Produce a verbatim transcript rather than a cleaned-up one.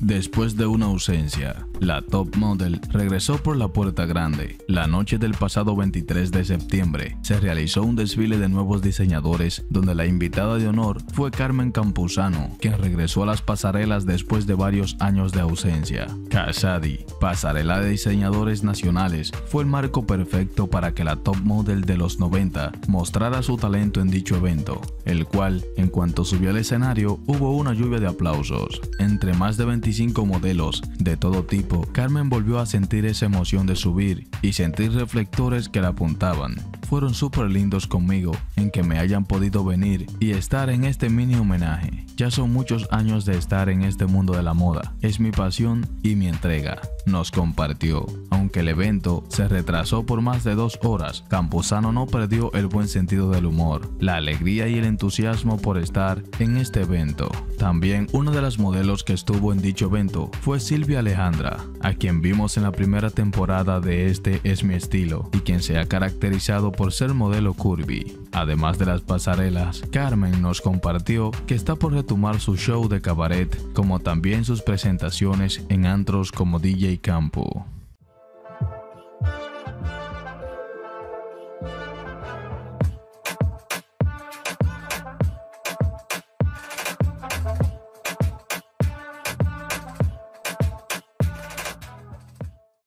Después de una ausencia, la top model regresó por la puerta grande. La noche del pasado veintitrés de septiembre se realizó un desfile de nuevos diseñadores donde la invitada de honor fue Carmen Campuzano, quien regresó a las pasarelas después de varios años de ausencia. Casadi, pasarela de diseñadores nacionales, fue el marco perfecto para que la top model de los noventa mostrara su talento en dicho evento, el cual, en cuanto subió al escenario, hubo una lluvia de aplausos. Entre más de veinticinco modelos de todo tipo, Carmen volvió a sentir esa emoción de subir y sentir reflectores que la apuntaban. Fueron súper lindos conmigo en que me hayan podido venir y estar en este mini homenaje. Ya son muchos años de estar en este mundo de la moda. Es mi pasión y mi entrega, nos compartió. Aunque el evento se retrasó por más de dos horas, Campuzano no perdió el buen sentido del humor, la alegría y el entusiasmo por estar en este evento. También una de las modelos que estuvo en dicho evento fue Silvia Alejandra, a quien vimos en la primera temporada de Este es mi estilo y quien se ha caracterizado por ser modelo curvy. Además de las pasarelas, Carmen nos compartió que está por retomar su show de cabaret, como también sus presentaciones en antros como D J Campo.